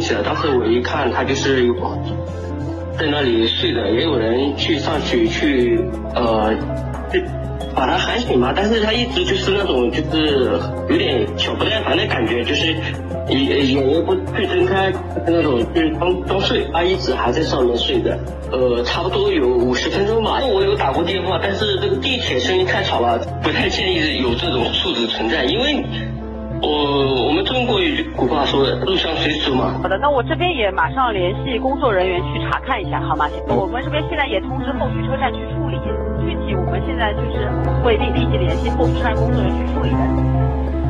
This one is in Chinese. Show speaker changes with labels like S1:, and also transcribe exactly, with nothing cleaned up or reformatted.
S1: 起了。当时我一看，他就是有在那里睡着，也有人去上去去呃，就把他喊醒嘛，但是他一直就是那种就是有点小不耐烦的感觉，就是眼眼也不去睁开，那种就是装装睡，他一直还在上面睡着。呃，差不多有五十分钟吧。我有打过电话，但是这个地铁声音太吵了，不太建议有这种素质存在，因为。我我们中国有句古话说的，入乡随俗嘛。
S2: 好的，那我这边也马上联系工作人员去查看一下，好吗？我们这边现在也通知后续车站去处理，具体我们现在就是会立立即联系后续车站工作人员去处理的。